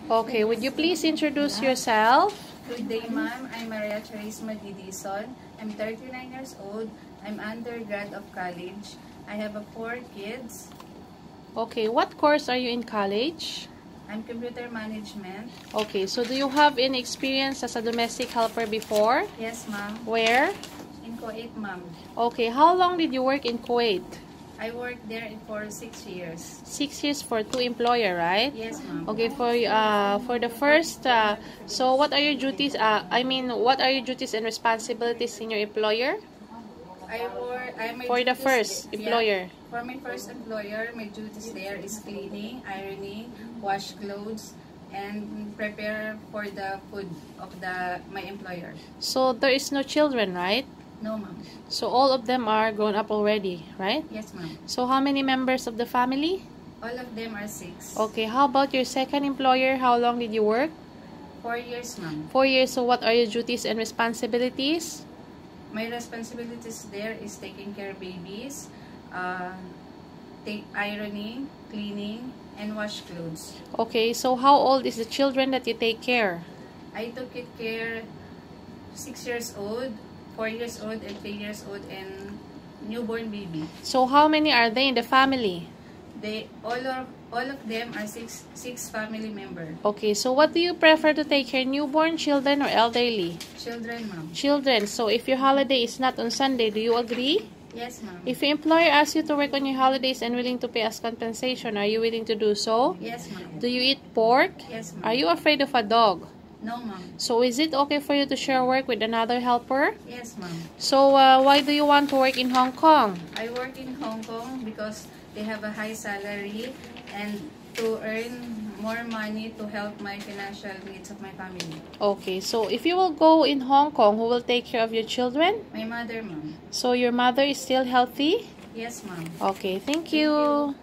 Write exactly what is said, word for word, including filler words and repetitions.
Okay, would you please introduce yourself? Good day, ma'am. I'm Maria Charisma Didison. I'm thirty-nine years old. I'm undergrad of college. I have a four kids. Okay, what course are you in college? I'm computer management. Okay, so do you have any experience as a domestic helper before? Yes, ma'am. Where? In Kuwait, ma'am. Okay, how long did you work in Kuwait? I worked there for six years. Six years for two employer, right? Yes, ma'am. Okay, for uh for the first, uh, so what are your duties? Uh, I mean, what are your duties and responsibilities in your employer? I work. I my For the duties- first yeah. employer. For my first employer, my duties there is cleaning, ironing, wash clothes, and prepare for the food of the my employer. So there is no children, right? No, ma'am. So all of them are grown up already, right? Yes, ma'am. So how many members of the family? All of them are six. Okay, how about your second employer? How long did you work? Four years, ma'am. Four years. So what are your duties and responsibilities? My responsibilities there is taking care of babies, uh, take ironing, cleaning, and wash clothes. Okay, so how old is the children that you take care? I took it care six years old, four years old, and three years old, and newborn baby. So how many are they in the family? They all of all of them are six six family member. Okay, so what do you prefer to take care, newborn, children, or elderly? Children, ma'am. Children. So if your holiday is not on Sunday, do you agree? Yes, ma'am. If your employer asks you to work on your holidays and willing to pay as compensation, are you willing to do so? Yes, ma'am. Do you eat pork? Yes, ma'am. Are you afraid of a dog? No, ma'am. So is it okay for you to share work with another helper? Yes, ma'am. So uh, why do you want to work in Hong Kong? I work in Hong Kong because they have a high salary and to earn more money to help my financial needs of my family. Okay, so if you will go in Hong Kong, who will take care of your children? My mother, ma'am. So your mother is still healthy? Yes, ma'am. Okay, thank you.